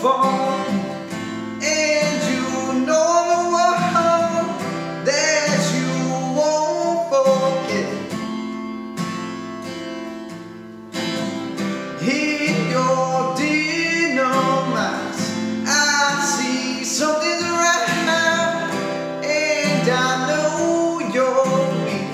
phone, and you know the one that you won't forget. In your dynamite, I see something's right, and I know you're weak.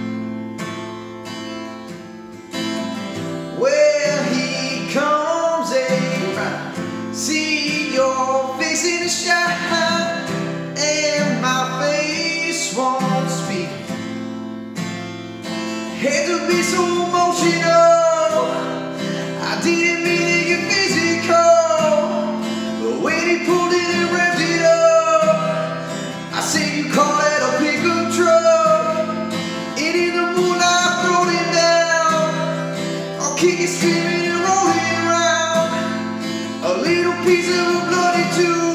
Well, he comes around, see your face in the shine, and my face won't speak. Had to be so emotional, I didn't mean to get physical, but when he pulled it and wrapped it up, I said you call that a pickup truck. And in the moonlight floating down, I'll kick it, screaming and rolling around, a little piece of a bloody tube.